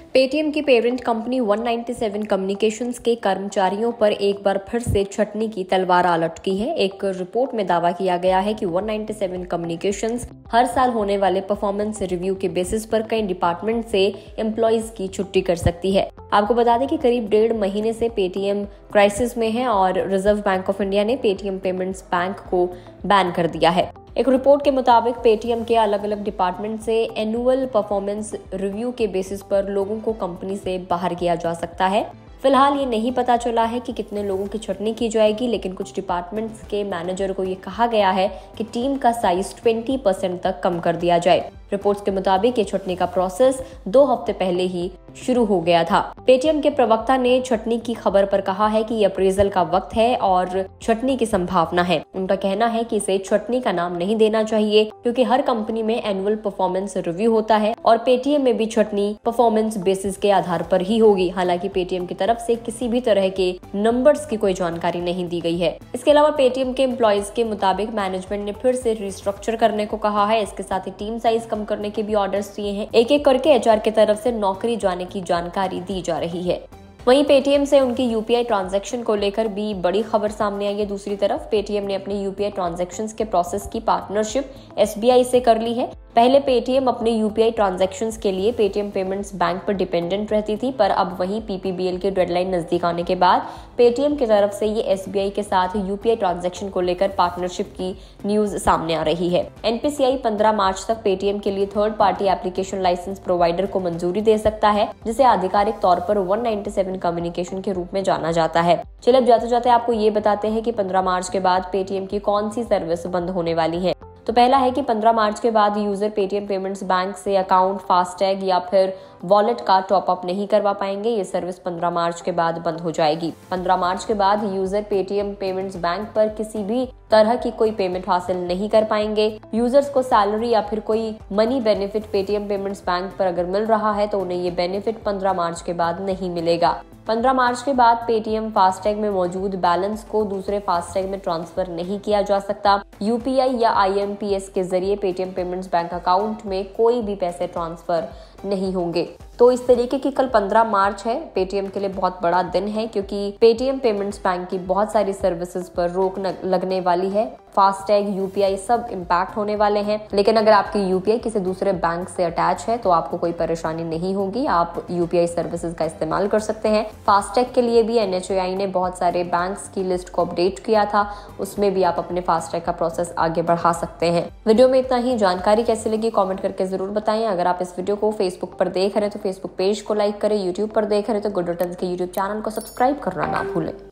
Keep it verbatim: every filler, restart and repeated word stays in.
Paytm की parent company एक सौ सत्तानवे कम्युनिकेशंस के कर्मचारियों पर एक बार फिर से छटनी की तलवार आ लटकी है। एक रिपोर्ट में दावा किया गया है कि एक सौ सत्तानवे कम्युनिकेशंस हर साल होने वाले परफॉर्मेंस रिव्यू के बेसिस पर कई डिपार्टमेंट से एम्प्लॉइज की छुट्टी कर सकती है। आपको बता दें कि करीब डेढ़ महीने से पेटीएम क्राइसिस में है और रिजर्व बैंक ऑफ इंडिया ने पेटीएम पेमेंट्स बैंक को बैन कर दिया है। एक रिपोर्ट के मुताबिक पेटीएम के अलग अलग डिपार्टमेंट से एनुअल परफॉर्मेंस रिव्यू के बेसिस पर लोगों को कंपनी से बाहर किया जा सकता है। फिलहाल ये नहीं पता चला है कि कितने लोगों की छटनी की जाएगी, लेकिन कुछ डिपार्टमेंट्स के मैनेजर को ये कहा गया है कि टीम का साइज बीस परसेंट तक कम कर दिया जाए। रिपोर्ट्स के मुताबिक ये छटनी का प्रोसेस दो हफ्ते पहले ही शुरू हो गया था। पेटीएम के प्रवक्ता ने छटनी की खबर पर कहा है कि ये अप्रेजल का वक्त है और छटनी की संभावना है। उनका कहना है कि इसे छटनी का नाम नहीं देना चाहिए क्योंकि हर कंपनी में एनुअल परफॉर्मेंस रिव्यू होता है और पेटीएम में भी छटनी परफॉर्मेंस बेसिस के आधार पर ही होगी। हालांकि पेटीएम की तरफ से किसी भी तरह के नंबर्स की कोई जानकारी नहीं दी गई है। इसके अलावा पेटीएम के एम्प्लॉइज के मुताबिक मैनेजमेंट ने फिर से रिस्ट्रक्चर करने को कहा है। इसके साथ ही टीम साइज कम करने के भी ऑर्डर्स दिए हैं। एक एक करके एचआर की तरफ से नौकरी जाने की जानकारी दी जा रही है। वहीं पेटीएम से उनकी यूपीआई ट्रांजैक्शन को लेकर भी बड़ी खबर सामने आई है। दूसरी तरफ पेटीएम ने अपने यूपीआई ट्रांजैक्शंस के प्रोसेस की पार्टनरशिप एसबीआई से कर ली है। पहले पेटीएम अपने यूपीआई ट्रांजैक्शंस के लिए पेटीएम पेमेंट्स बैंक पर डिपेंडेंट रहती थी, पर अब वहीं पीपीबीएल के डेडलाइन नजदीक आने के बाद पेटीएम की तरफ से ये एसबीआई के साथ यूपीआई ट्रांजैक्शन को लेकर पार्टनरशिप की न्यूज सामने आ रही है। एनपीसीआई पंद्रह मार्च तक पेटीएम के लिए third party application licence provider को मंजूरी दे सकता है, जिसे आधिकारिक तौर पर एक सौ सत्तानवे कम्युनिकेशन के रूप में जाना जाता है। चलिए अब जाते जाते आपको ये बताते हैं कि पंद्रह मार्च के बाद पेटीएम की कौन सी सर्विस बंद होने वाली है। तो पहला है कि पंद्रह मार्च के बाद यूजर पेटीएम पेमेंट्स बैंक से अकाउंट, फास्टैग या फिर वॉलेट का टॉप अप नहीं करवा पाएंगे। ये सर्विस पंद्रह मार्च के बाद बंद हो जाएगी। पंद्रह मार्च के बाद यूजर पेटीएम पेमेंट्स बैंक पर किसी भी तरह की कोई पेमेंट हासिल नहीं कर पाएंगे। यूजर्स को सैलरी या फिर कोई money benefit Paytm payments bank पर अगर मिल रहा है तो उन्हें ये बेनिफिट पंद्रह मार्च के बाद नहीं मिलेगा। पंद्रह मार्च के बाद पेटीएम फास्टैग में मौजूद बैलेंस को दूसरे फास्टैग में ट्रांसफर नहीं किया जा सकता। यूपीआई या आईएमपीएस के जरिए पेटीएम पेमेंट्स बैंक अकाउंट में कोई भी पैसे ट्रांसफर नहीं होंगे। तो इस तरीके की कल पंद्रह मार्च है, पेटीएम के लिए बहुत बड़ा दिन है क्योंकि पेटीएम पेमेंट्स बैंक की बहुत सारी सर्विसेज पर रोक लगने वाली है। फास्टैग, यूपीआई सब इम्पैक्ट होने वाले हैं। लेकिन अगर आपकी यूपीआई किसी दूसरे बैंक से अटैच है तो आपको कोई परेशानी नहीं होगी, आप यूपीआई सर्विसेज का इस्तेमाल कर सकते हैं। फास्टैग के लिए भी एनएचएआई ने बहुत सारे बैंक्स की लिस्ट को अपडेट किया था, उसमें भी आप अपने फास्टैग का प्रोसेस आगे बढ़ा सकते हैं। वीडियो में इतना ही। जानकारी कैसी लगी कॉमेंट करके जरूर बताएं। अगर आप इस वीडियो को फेसबुक पर देख रहे हैं तो फेसबुक पेज को लाइक करें, यूट्यूब पर देख रहे हैं तो गुड रिटर्न्स के यूट्यूब चैनल को सब्सक्राइब करना ना भूलें।